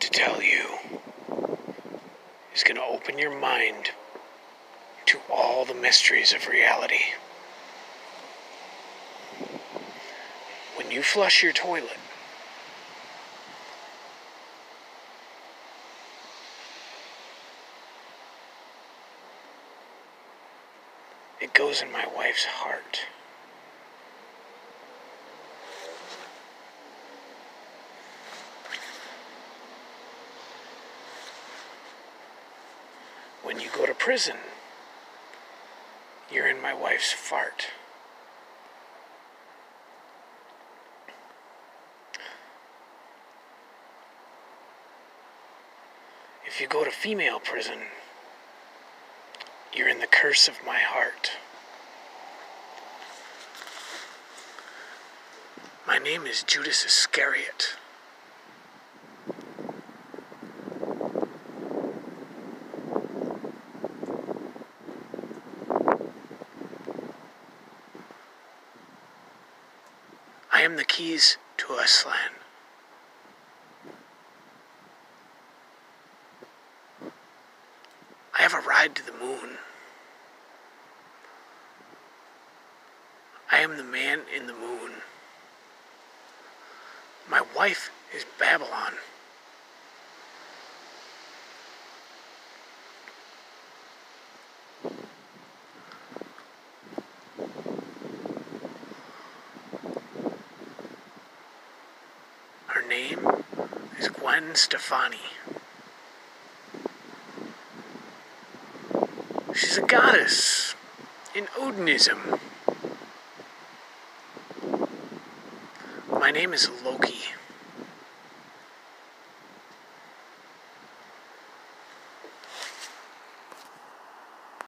to tell you is going to open your mind to all the mysteries of reality. When you flush your toilet, it goes in my wife's heart. When you go to prison, you're in my wife's fart. If you go to female prison, you're in the curse of my heart. My name is Judas Iscariot. I am the keys to Aslan. I have a ride to the moon. I am the man in the moon. My wife is Babylon. Her name is Gwen Stefani. She's a goddess in Odinism. My name is Loki.